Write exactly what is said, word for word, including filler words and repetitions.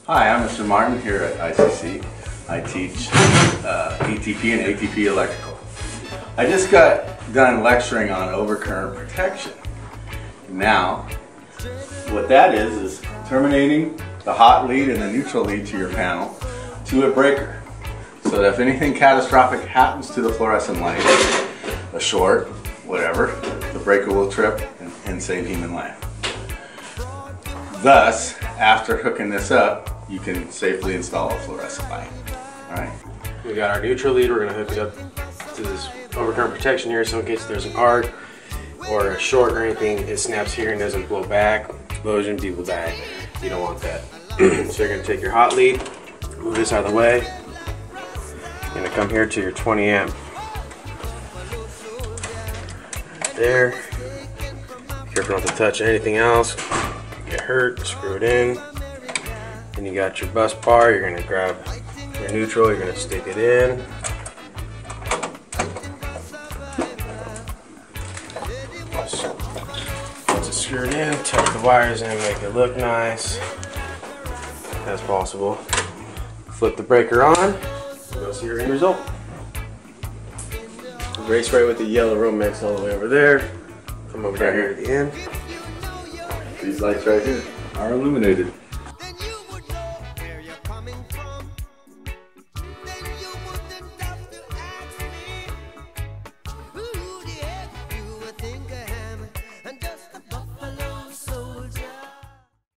Hi, I'm Mister Martin here at I C C. I teach uh, E T P and A T P electrical. I just got done lecturing on overcurrent protection. Now, what that is, is terminating the hot lead and the neutral lead to your panel to a breaker. So that if anything catastrophic happens to the fluorescent light, a short, whatever, the breaker will trip and, and save human life. Thus, after hooking this up, you can safely install a fluorescent light. All right. We got our neutral lead. We're going to hook it up to this overcurrent protection here, so in case there's an arc or a short or anything, it snaps here and doesn't blow back. Explosion, people die. You don't want that. So you're going to take your hot lead, move this out of the way. You're going to come here to your twenty amp. There. Careful not to touch anything else. Get hurt, screw it in. Then you got your bus bar. You're going to grab your neutral, you're going to stick it in. Once it's screwed in, tuck the wires in, make it look nice as possible. Flip the breaker on, you'll see your end result. Race right with the yellow Romex all the way over there. Come over down here to the end. These lights right here are illuminated.